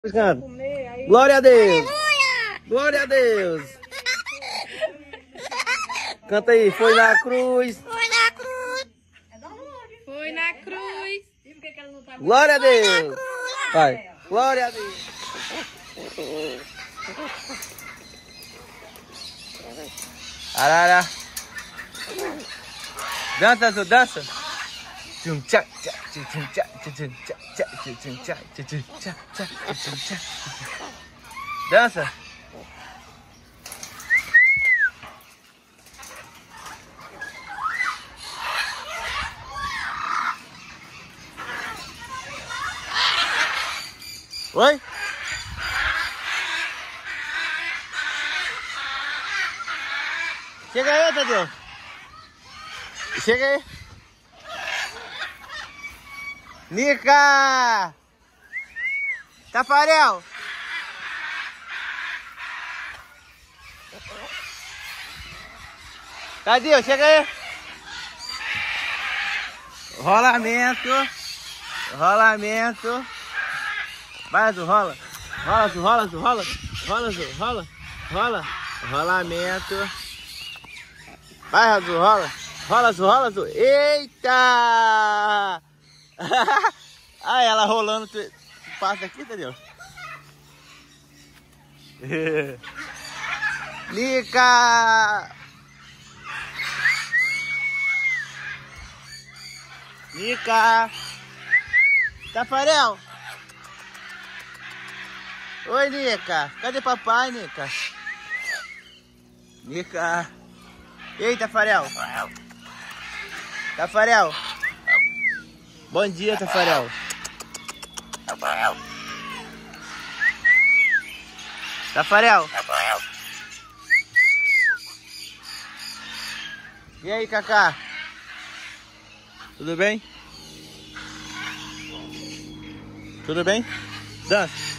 Glória a Deus! Glória a Deus! Canta aí, foi na cruz! Foi na cruz! Foi na cruz! Glória a Deus! Vai! Glória a Deus! Arara! Dança, Azul, dança! Dança! Oi? Chega aí, Tadeu! Chega aí! Nica! Tafarel! Tadeu, chega aí! Rolamento! Rolamento! Vai, Azul, rola! Rola, Azul, rola, Azul, rola! Rola, Azul, rola! Rola! Rolamento! Vai, Azul, rola! Rola, Azul, rola, Azul! Eita! Ah, ela rolando, tu passa aqui, entendeu? Nica! Nica! Tafarel! Oi, Nica! Cadê papai, Nica? Nica! Ei, Tafarel! Tafarel! Bom dia, Tafarel. Tafarel. E aí, Cacá? Tudo bem? Tudo bem? Dança.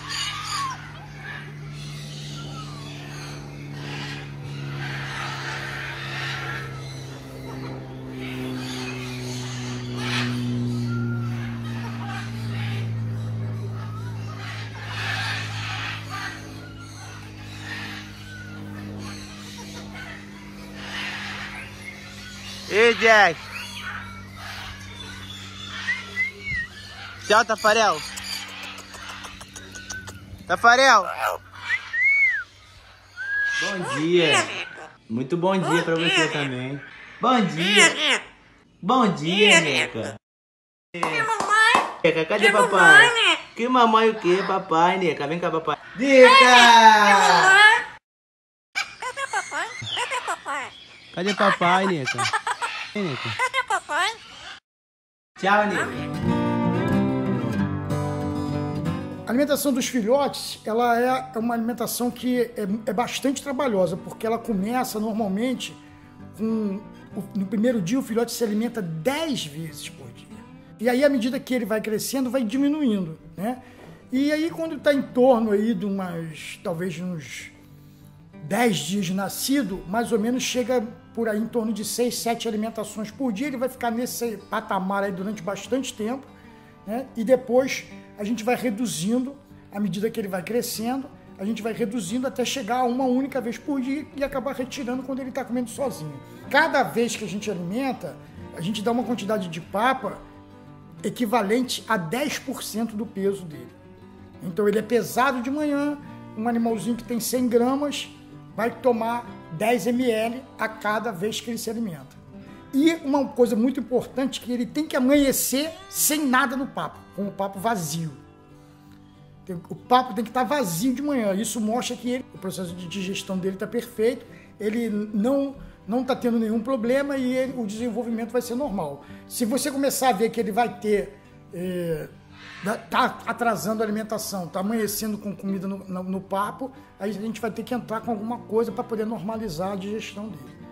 Ei, Jack. Tchau, Tafarel. Tafarel. Bom dia. Muito bom dia pra você também. Bom dia. Bom dia, Neca. Neca, cadê papai? Que mamãe o quê, papai, Neca? Vem cá, papai. Neca! Cadê papai? Cadê papai? Cadê papai, Neca? Neca. Cadê papai? Tchau, Neca. A alimentação dos filhotes, ela é uma alimentação que é bastante trabalhosa, porque ela começa normalmente no primeiro dia o filhote se alimenta 10 vezes por dia. E aí, à medida que ele vai crescendo, vai diminuindo, né? E aí, quando está em torno aí de talvez uns 10 dias de nascido, mais ou menos chega por aí em torno de 6, 7 alimentações por dia. Ele vai ficar nesse patamar aí durante bastante tempo, né? E depois a gente vai reduzindo, à medida que ele vai crescendo, a gente vai reduzindo até chegar a uma única vez por dia e acabar retirando quando ele está comendo sozinho. Cada vez que a gente alimenta, a gente dá uma quantidade de papa equivalente a 10% do peso dele. Então ele é pesado de manhã, um animalzinho que tem 100 gramas vai tomar 10 ml a cada vez que ele se alimenta. E uma coisa muito importante, que ele tem que amanhecer sem nada no papo, com o papo vazio. O papo tem que estar vazio de manhã. Isso mostra que o processo de digestão dele está perfeito, ele não está tendo nenhum problema e o desenvolvimento vai ser normal. Se você começar a ver que ele vai ter... tá atrasando a alimentação, tá amanhecendo com comida no papo, aí a gente vai ter que entrar com alguma coisa para poder normalizar a digestão dele.